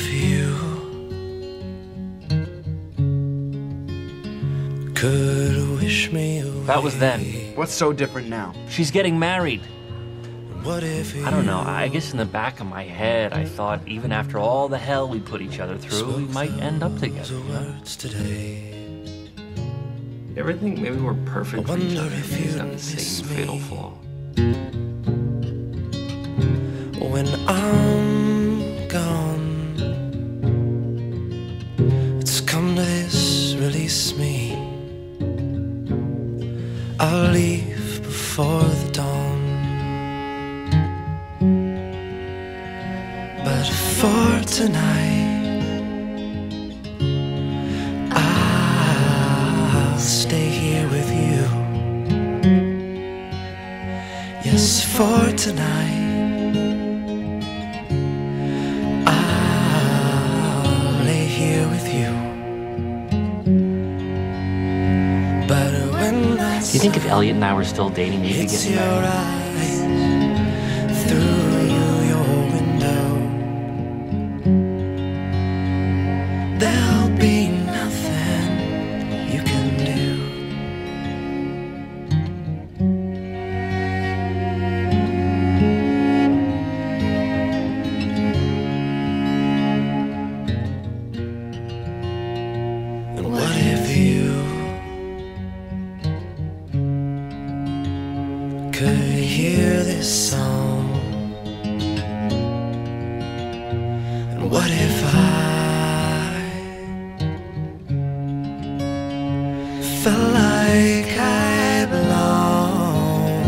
you could wish me away? That was then. What's so different now? She's getting married. What if I don't know, I guess in the back of my head, I thought even after all the hell we put each other through, we might end up together. today? You ever think maybe we're perfect for each other? We just have the same fatal flaw. When I'm gone, it's come to this, release me. I'll leave before the dawn, but for tonight I'll stay here with you. Yes, for tonight Do you think if Elliot and I were still dating, we'd be getting married? Through your window, there'll be nothing you can do. And what if you could hear this song? And what if I felt like I belong?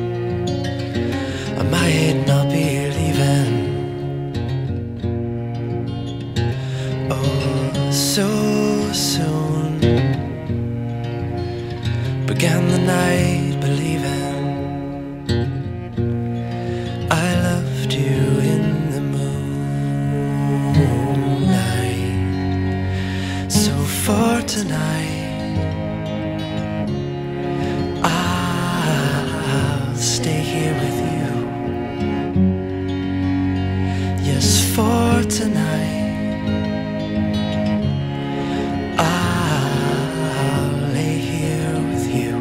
I might not be leaving, oh, so soon. Began the night believing I loved you in the moonlight. So for tonight I'll stay here with you. Yes, for tonight I'll lay here with you.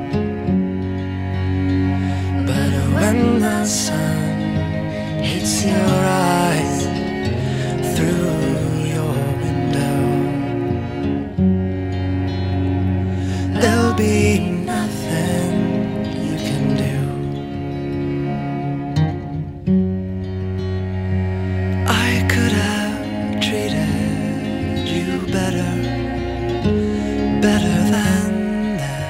But when the sun hits your eyes through your window, there'll be nothing you can do. I could have treated you better, better than that.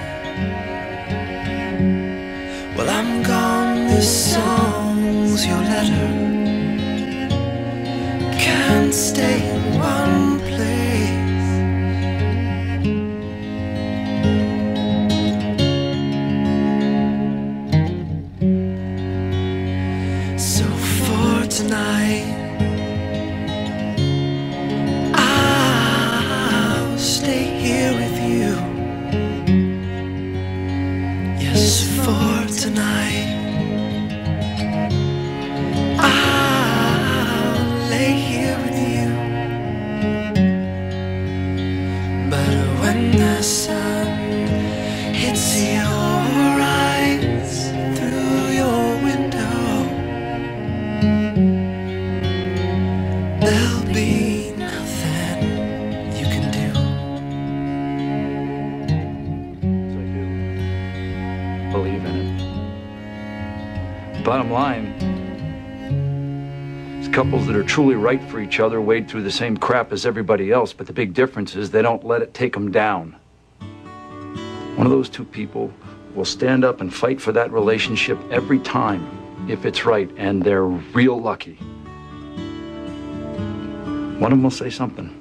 Well, I'm gone, this song's your letter. Can't stay in one place. So for tonight I'll stay here with you. Yes, for tonight I'll lay here with you. But when the sun hits your eyes through your window, there'll be nothing you can do. I do believe in it. Bottom line, it's couples that are truly right for each other wade through the same crap as everybody else, but the big difference is they don't let it take them down. One of those two people will stand up and fight for that relationship every time if it's right, and they're real lucky. One of them will say something.